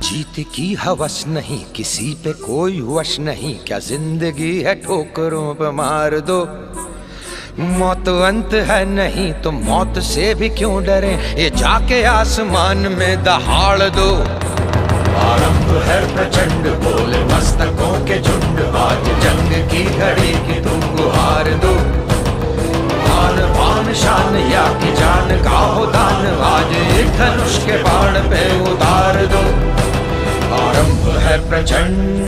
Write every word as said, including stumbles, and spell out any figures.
जीत की हवस नहीं, किसी पे कोई वश नहीं, क्या जिंदगी है ठोकरों पे मार दो। मौत अंत है नहीं तो मौत से भी क्यों डरे, ये जाके आसमान में दहाड़ दो। आरंभ है